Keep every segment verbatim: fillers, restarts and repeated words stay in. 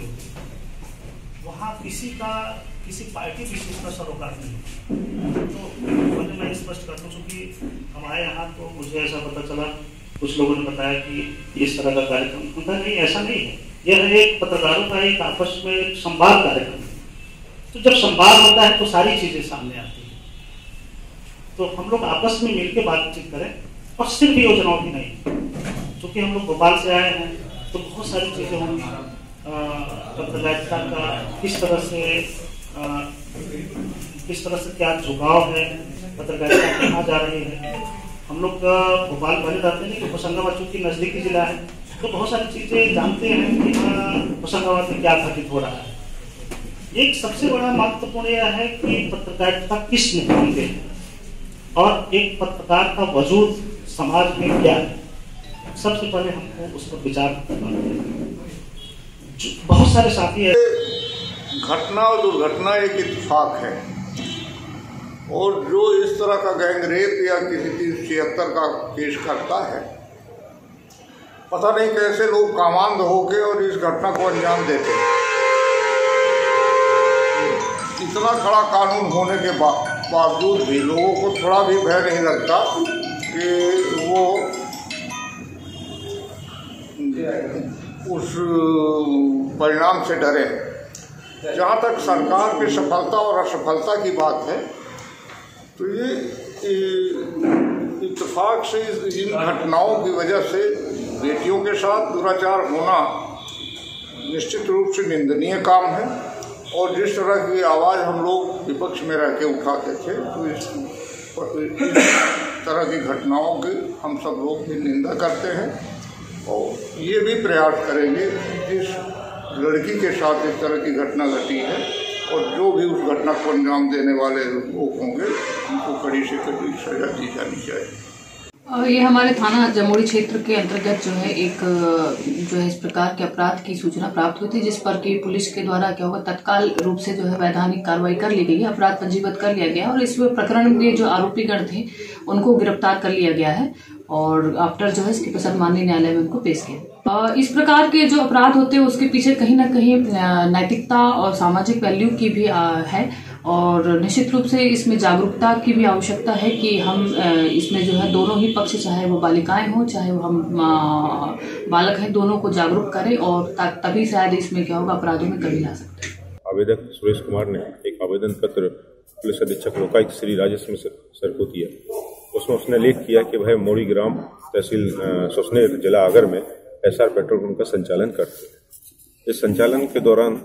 होती है, वहाँ किसी का किसी पार्टी विशेष का सरोकार नहीं है। तो मैंने मैं स्पष्ट कर दूँ, चूँकि हमारे यहाँ तो मुझे ऐसा पता चला, कुछ लोगों ने बताया कि इस तरह का कार्यक्रम होता नहीं, ऐसा नहीं है। यह एक पत्रकारों का एक आपस में संवाद कार्यक्रम है। तो जब संवाद होता है तो सारी चीज़ें सामने आती हैं। तो हम लोग आपस में मिलकर बातचीत करें, और सिर्फ योजनाओं की नहीं। चूँकि हम लोग भोपाल से आए हैं तो बहुत सारी चीज़ें होंगी, पत्रकारिता का किस तरह से आ, किस तरह से क्या झुकाव है, पत्रकारिता कहाँ जा रही है। हम लोग भोपाल पहले जाते हैं कि होशंगाबाद चूँकि नज़दीकी जिला है, तो बहुत सारी चीज़ें जानते हैं कि हाँ होशंगाबाद में क्या घटित हो रहा है। एक सबसे बड़ा महत्वपूर्ण यह है कि पत्रकारिता किस मुकाम पे है, और एक पत्रकार का वजूद समाज में क्या है। सबसे पहले हमको उस पर विचार करना है। बहुत सारे साथी है। घटना और दुर्घटना एक इत्तेफाक है, और जो इस तरह का गैंग रेप या किसी तीन छिहत्तर का केस करता है, पता नहीं कैसे लोग कामांध होके और इस घटना को अंजाम देते हैं। इतना खड़ा कानून होने के बावजूद भी लोगों को थोड़ा भी भय नहीं लगता कि वो उस परिणाम से डरे। जहाँ तक सरकार की सफलता और असफलता की बात है, तो ये इत्तेफाक से इन घटनाओं की वजह से बेटियों के साथ दुराचार होना निश्चित रूप से निंदनीय काम है। और जिस तरह की आवाज़ हम लोग विपक्ष में रह के उठाते थे, तो इस, इस तरह की घटनाओं की हम सब लोग भी निंदा करते हैं, और ये भी प्रयास करेंगे जिस लड़की के साथ इस तरह की घटना घटी है, और जो भी उस घटना को अंजाम देने वाले लोग होंगे, उनको कड़ी से कड़ी सजा दी जानी चाहिए। ये हमारे थाना जमोड़ी क्षेत्र के अंतर्गत जो है एक जो है इस प्रकार के अपराध की सूचना प्राप्त हुई थी, जिस पर कि पुलिस के द्वारा क्या होगा तत्काल रूप से जो है वैधानिक कार्रवाई कर ली गई है, अपराध पंजीबद्ध कर लिया गया है, और इस प्रकरण में जो आरोपीगण थे उनको गिरफ्तार कर लिया गया है, और आफ्टर जो है इसके पश्चात माननीय न्यायालय में उनको पेश किया। इस प्रकार के जो अपराध होते हैं उसके पीछे कहीं ना कहीं नैतिकता और सामाजिक वैल्यू की भी है, और निश्चित रूप से इसमें जागरूकता की भी आवश्यकता है कि हम इसमें जो है दोनों ही पक्ष, चाहे वो बालिकाएं हों चाहे वो हम बालक हैं, दोनों को जागरूक करें, और तभी शायद इसमें क्या होगा अपराधों में कमी ला सकते हैं। आवेदक सुरेश कुमार ने एक आवेदन पत्र पुलिस अधीक्षक लोकायुक्त श्री राजेश मिश्र सर को दिया। उसमें उसने लेख किया कि वह मोड़ी ग्राम तहसील सुसनेर जिला आगर में एसआर पेट्रोल पंप का संचालन करते हैं। इस संचालन के दौरान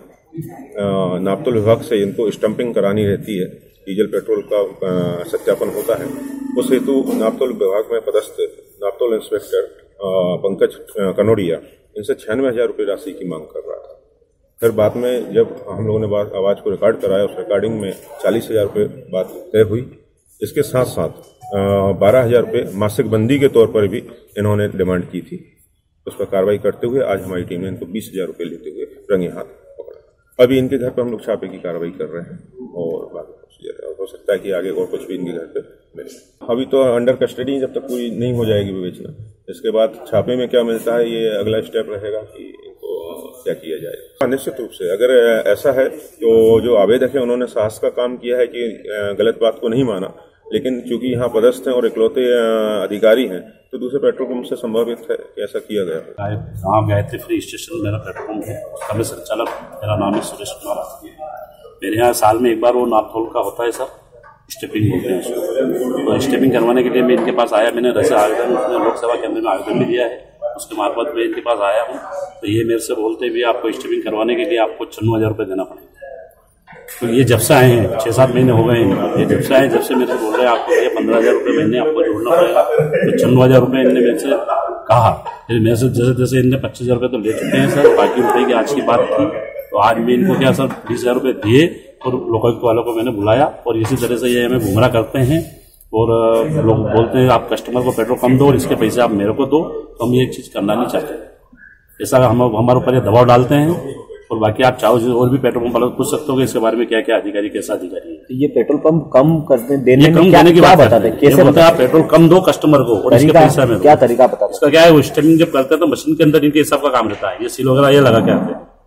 नापतोल विभाग से इनको स्टंपिंग करानी रहती है, डीजल पेट्रोल का सत्यापन होता है। उस हेतु नापतोल विभाग में पदस्थ नापतोल इंस्पेक्टर पंकज कनोडिया इनसे छियानवे हजार रुपये राशि की मांग कर रहा था। फिर बाद में जब हम लोगों ने बात आवाज को रिकॉर्ड कराया, उस रिकॉर्डिंग में चालीस हजार रुपये बात तय हुई। इसके साथ साथ बारह हजार रुपये मासिक बंदी के तौर पर भी इन्होंने डिमांड की थी। उस पर कार्रवाई करते हुए आज हमारी टीम ने इनको बीस हजार रुपये लेते हुए रंगे हाथ पकड़ा। अभी इनके घर पर हम लोग छापे की कार्रवाई कर रहे हैं, और बाकी हो सकता है कि आगे और कुछ भी इनके घर पे मिले। अभी तो अंडर कस्टडी जब तक पूरी नहीं हो जाएगी विवेचना, इसके बाद छापे में क्या मिलता है ये अगला स्टेप रहेगा कि इनको क्या किया जाए। निश्चित रूप से अगर ऐसा है तो जो आवेदक है उन्होंने साहस का काम किया है कि गलत बात को नहीं माना, लेकिन चूंकि यहाँ पदस्थ हैं और इकलौते अधिकारी हैं तो दूसरे पेट्रोल पंप से संभावित है कि ऐसा किया गया। गाँव गायत्री फ्री स्टेशन मेरा पेट्रोल पंप है, उसका मैं संचालक, मेरा नाम है सुरेश कुमार। मेरे यहाँ साल में एक बार वो नापतोल का होता है सर, स्टेपिंग बोलते हैं उसको। तो स्टेपिंग करवाने के लिए मैं इनके पास आया, मैंने रसे आवेदन लोकसभा केंद्र में आवेदन भी दिया है, उसके मार्फत मैं इनके पास आया हूँ। तो ये मेरे से बोलते भी आपको स्टेपिंग करवाने के लिए आपको चौवन हजार रुपये देना पड़ेगा। तो ये जब से आए हैं, छह सात महीने हो गए हैं, ये जब से आए जब से मेरे से बोल रहे हैं आपको ये पंद्रह हजार रुपये महीने आपको जोड़ना पड़ेगा। तो चौवन हजार रुपये इनने मेरे से कहा, फिर मेरे से जैसे जैसे इनने पच्चीस हजार रुपये तो ले चुके हैं सर, बाकी रुपये की आज की बात थी। तो आज मैं इनको क्या सर बीस हजार रुपये दिए और लोकायुक्त वालों को मैंने बुलाया, और इसी तरह से ये हमें गुमराह करते हैं और लोग बोलते हैं आप कस्टमर को पेट्रोल कम दो और इसके पैसे आप मेरे को दो। तो हम ये चीज करना नहीं चाहते, ऐसा हम हमारे ऊपर ये दबाव डालते हैं। और बाकी आप चाहो और भी पेट्रोल पंप वालों को पूछ सकते हो कि इसके बारे में क्या क्या अधिकारी कैसा अधिकारी है। तो ये पेट्रोल पंप कम करते देने कम देने की बात बताते हैं, कैसे बताते हैं आप पेट्रोल कम दो कस्टमर को और इसके पैसा में क्या तरीका बताते हैं? इसका क्या है, वो स्टेपिंग जब करते हैं तो मशीन के अंदर इनके हिसाब का काम रहता है, ये सील वगैरह ये लगा के आते हैं।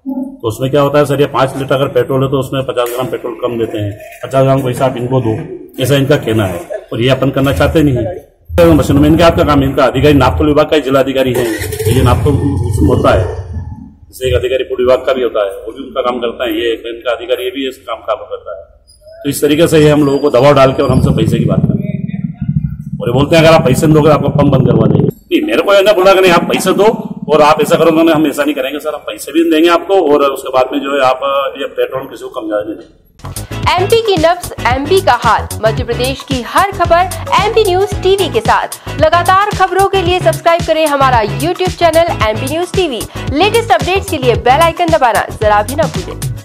तो उसमें क्या होता है सर, ये पाँच लीटर अगर पेट्रोल है तो उसमें पचास ग्राम पेट्रोल कम देते हैं, पचास ग्राम पैसा आप इनको दो, ऐसा इनका कहना है और ये अपन करना चाहते नहीं है। मशीन में इनका आपका काम, इनका अधिकारी नापतोल विभाग का जिला अधिकारी है, ये नापतोल होता है, जैसे एक अधिकारी फूड विभाग का भी होता है, वो भी उनका काम करता है, ये इनका अधिकारी ये भी इस काम काम करता है। तो इस तरीके से ये हम लोगों को दबाव डाल के और हमसे पैसे की बात करते हैं और ये बोलते हैं अगर आप पैसे दोगे आपको पंप बंद करवा देंगे। नहीं, मेरे को ऐसा बोला कि नहीं आप पैसे दो और आप ऐसा करोगे, हम ऐसा नहीं करेंगे सर, हम पैसे भी देंगे आपको और उसके बाद में जो है आप ये पेट्रोल किसी को कम ज्यादा नहीं। एमपी की नब्ज, एमपी का हाल, मध्य प्रदेश की हर खबर एमपी न्यूज टीवी के साथ। लगातार खबरों के लिए सब्सक्राइब करें हमारा YouTube channel MP news TV. Latest updates के लिए बेल आइकन दबाना जरा भी न भूलें।